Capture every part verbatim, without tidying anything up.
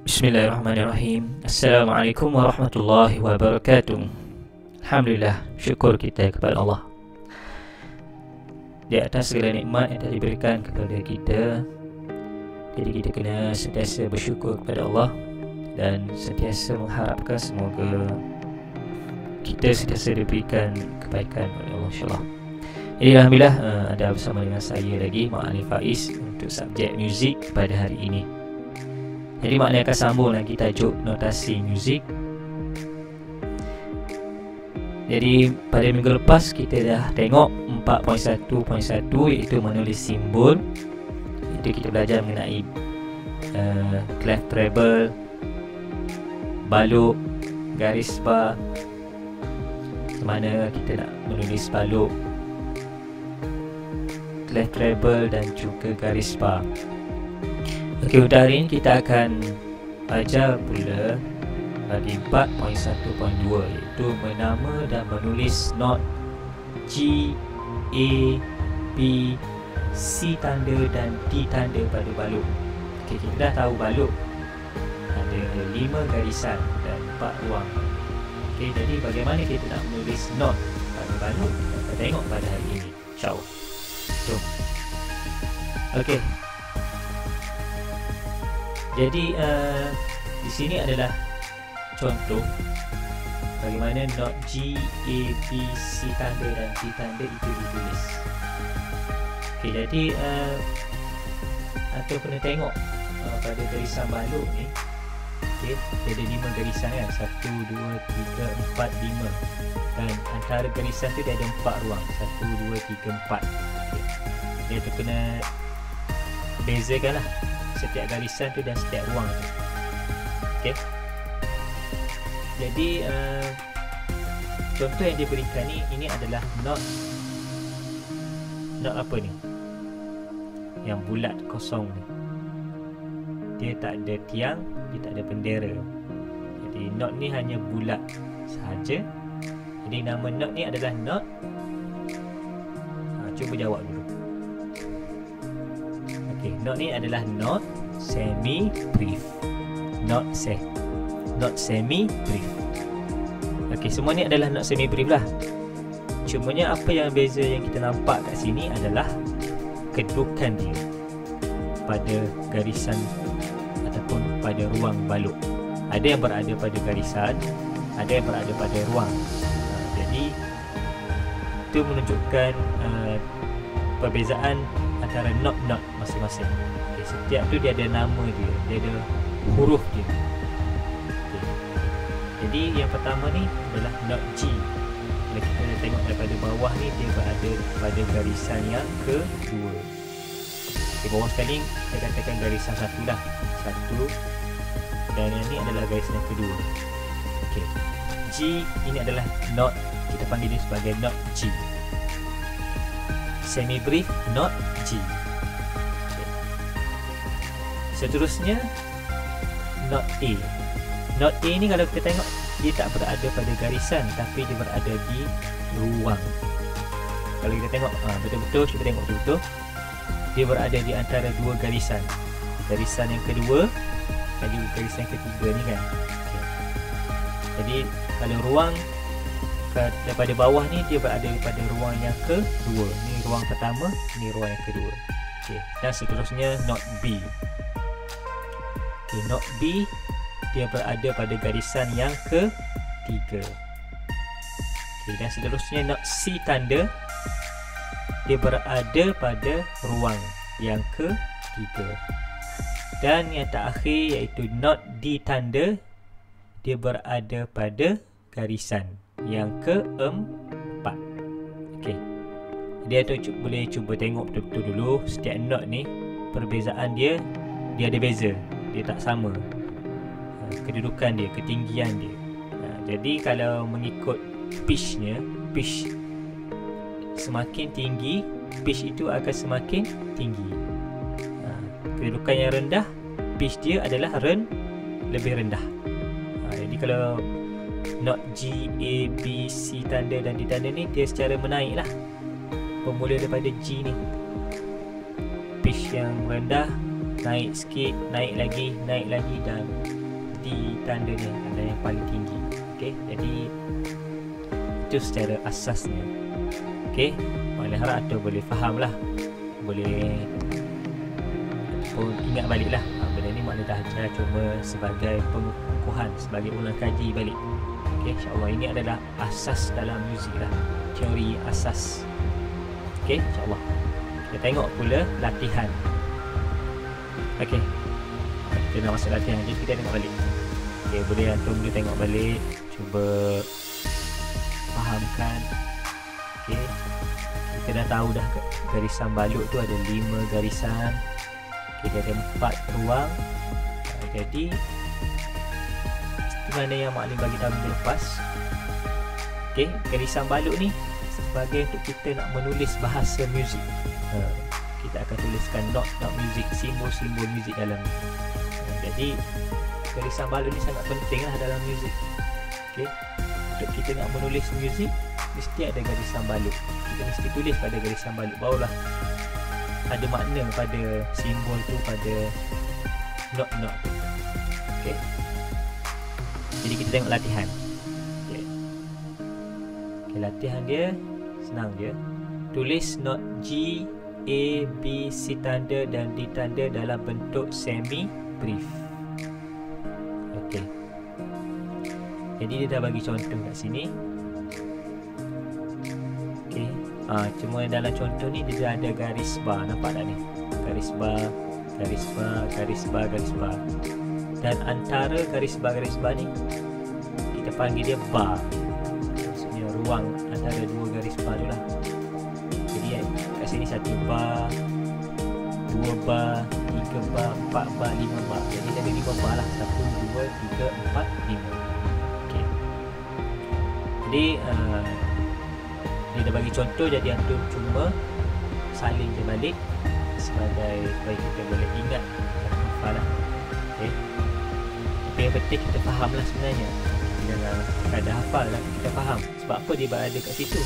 Bismillahirrahmanirrahim. Assalamualaikum warahmatullahi wabarakatuh. Alhamdulillah, syukur kita kepada Allah di atas segala nikmat yang telah diberikan kepada kita. Jadi kita kena sentiasa bersyukur kepada Allah dan sentiasa mengharapkan semoga kita sentiasa diberikan kebaikan oleh Allah, insyaAllah. Jadi Alhamdulillah, uh, anda bersama dengan saya lagi, Mak Ali Faiz, untuk subjek muzik pada hari ini. Jadi Mak Ali akan sambung lagi tajuk notasi muzik. Jadi pada minggu lepas kita dah tengok empat titik satu titik satu, iaitu menulis simbol. Itu kita belajar mengenai uh, clef treble, balok, garis bar, mana kita nak menulis balok, clef treble dan juga garis bar. Okey, untuk hari ini kita akan belajar pula bagi empat titik satu titik dua, iaitu menama dan menulis not G, A, B, C tanda dan D tanda pada balok. Okey, kita dah tahu balok ada lima garisan dan empat ruang. Okey, jadi bagaimana kita nak menulis not pada balok, kita tengok pada hari ini, insya-Allah. Jom. Okey. Jadi uh, di sini adalah contoh bagaimana not G, A, B, C tanda dan D tanda itu ditulis. Okey, jadi uh, atau kena tengok uh, pada garisan balok ni. Okey, ada lima garisan kan, satu, dua, tiga, empat, lima. Dan antara garisan tu dia ada empat ruang, satu, dua, tiga, empat. Okey, dia tu kena bezakan lah setiap garisan tu dan setiap ruang tu. Okey, jadi uh, contoh yang diberikan ni, ini adalah not not apa ni, yang bulat kosong ni. Dia tak ada tiang, dia tak ada bendera. Jadi not ni hanya bulat sahaja. Jadi nama not ni adalah not, ha, cuba jawab dulu. Okey, not ni adalah not semi brief. Not se not semi brief. Okey, semua ni adalah not semi brief lah. Cumanya apa yang beza yang kita nampak kat sini adalah kedudukan dia pada garisan ataupun pada ruang balok. Ada yang berada pada garisan, ada yang berada pada ruang. Uh, jadi itu menunjukkan uh, perbezaan antara not-not masing-masing. Okay, setiap tu dia ada nama dia, dia ada huruf dia. Okay. Jadi yang pertama ni adalah not G. Kalau kita tengok daripada bawah ni, dia berada pada garisan yang kedua. Okay, bawah sekali saya katakan garisan satu dah, satu, dan yang ni adalah garisan yang kedua. Okay. G ini adalah not, kita panggil dia sebagai not G. Semi brief not G. Okay. Seterusnya not A. Not A ni kalau kita tengok, dia tak berada pada garisan tapi dia berada di ruang. Kalau kita tengok ha, betul-betul, kita tengok betul-betul, dia berada di antara dua garisan. Garisan yang kedua dan juga garisan yang ketiga ni kan. Okay. Jadi kalau ruang daripada bawah ni, dia berada pada ruang yang kedua. Ni ruang pertama, ni ruang yang kedua. Okey, dan seterusnya not B. Okey, not B dia berada pada garisan yang ketiga. Okey, dan seterusnya not C tanda, dia berada pada ruang yang ketiga. Dan yang terakhir iaitu not D tanda, dia berada pada garisan yang keempat. Okey, dia tu boleh cuba tengok betul-betul dulu setiap not ni, perbezaan dia, dia ada beza, dia tak sama. Kedudukan dia, ketinggian dia. Jadi kalau mengikut pitch-nya, pitch semakin tinggi, pitch itu akan semakin tinggi. Kedudukan yang rendah, pitch dia adalah ren lebih rendah. Jadi kalau not G, A, B, C tanda dan D tanda ni, dia secara menaik lah. Bermula daripada G ni, pitch yang rendah, naik sikit, naik lagi, naik lagi, dan D tanda ni adalah yang paling tinggi. Okey, jadi itu secara asasnya. Okey, Maknanya harap tu boleh faham lah, boleh pun ingat balik lah. Ha, benda ni makna dah ajar cuma sebagai pengukuhan, sebagai ulang kaji balik. Okay, insyaAllah ini adalah asas dalam muzik lah, teori asas. Okay, insyaAllah kita tengok pula latihan. Okay, kita nak masuk latihan, jadi kita tengok balik. Okay, boleh antum boleh tengok balik, cuba fahamkan. Okay, kita dah tahu dah garisan balut tu ada lima garisan. Okay, dia ada empat ruang. Ha, jadi seperti mana yang maklim bagi tahu minggu lepas. Okay, garisan balut ni sebagai untuk kita nak menulis bahasa muzik. Ha, kita akan tuliskan not-not muzik, simbol-simbol muzik dalam ni. Ha, jadi garisan balut ni sangat penting lah dalam muzik. Okay, untuk kita nak menulis muzik mesti ada garisan balut. Kita mesti tulis pada garisan balut, barulah ada makna pada simbol tu, pada not-not tu. Okay, jadi kita tengok latihan. Okay, okay, latihan dia senang je. Tulis not G, A, B, C tanda dan D tanda dalam bentuk semi brief. Okay, jadi dia dah bagi contoh kat sini. Okay, ha, cuma dalam contoh ni dia ada garis bar, nampak tak ni? Garis bar, garis bar, garis bar, garis bar. Dan antara garis bar garis bar ni kita panggil dia bar. Maksudnya ruang antara dua garis bar tu lah. Jadi kat sini satu bar, dua bar, tiga bar, empat bar, lima bar. Jadi ada lima bar lah. Satu, dua, tiga, empat, lima. Okay, jadi uh, dia dah bagi contoh, jadi antum cuma salin je balik sebagai supaya kita boleh ingat dan hafal lah. Okay, tapi yang penting kita faham lah sebenarnya. Jangan ada hafal lah, kita faham sebab apa dia berada kat situ.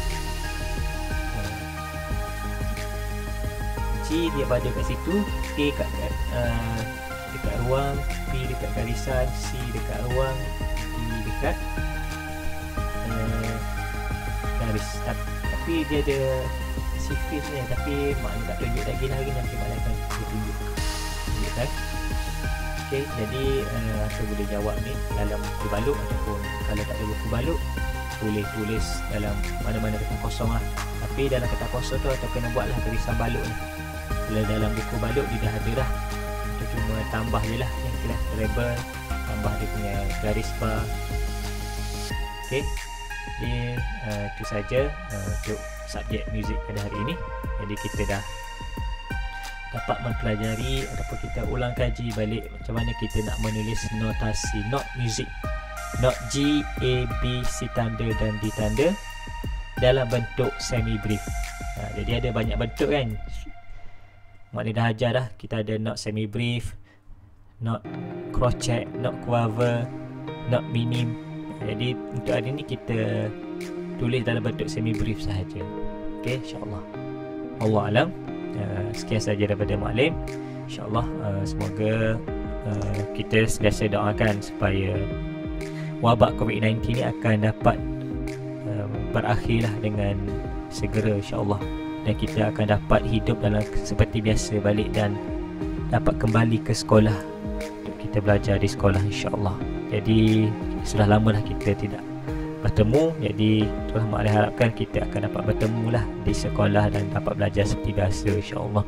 G dia berada kat situ, A kat uh, dekat ruang, B dekat garisan, C dekat ruang, D dekat uh, garis. Tapi dia ada sifis ni, tapi makna tak tunjuk lagi lah, lagi nanti makna akan tunjuk. Tunjukkan. Okay, jadi uh, kita boleh jawab ni dalam buku balut, ataupun kalau tak ada buku balut boleh tulis dalam mana-mana kertas kosong lah. Tapi dalam kertas kosong tu atau kena buatlah garisan balut ni. Kalau dalam buku balut dia dah ada dah, kita cuma tambah je lah yang kelas treble, tambah dia punya garis bar. Okay, jadi uh, itu saja uh, untuk subjek muzik pada hari ini. Jadi kita dah dapat mempelajari ataupun kita ulang kaji balik macam mana kita nak menulis notasi not muzik, not G, A, B, C tanda dan D tanda dalam bentuk semi brief. Ha, jadi ada banyak bentuk kan. Maknanya dah ajar dah, kita ada not semi brief, not cross check, not quaver, not minim. Jadi untuk hari ni kita tulis dalam bentuk semi brief sahaja. Okey, insya-Allah. Allah alam. Uh, sekian saja daripada Maklim. InsyaAllah uh, semoga uh, kita sentiasa doakan supaya wabak covid sembilan belas ni akan dapat uh, berakhirlah dengan segera insyaAllah, dan kita akan dapat hidup dalam seperti biasa balik dan dapat kembali ke sekolah untuk kita belajar di sekolah insyaAllah. Jadi sudah lama dah kita tidak bertemu, jadi itulah Maklim harapkan kita akan dapat bertemu lah di sekolah dan dapat belajar seperti biasa insyaAllah.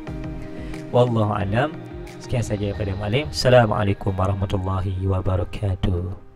Wallahu alam. Sekian saja daripada Maklim. Assalamualaikum warahmatullahi wabarakatuh.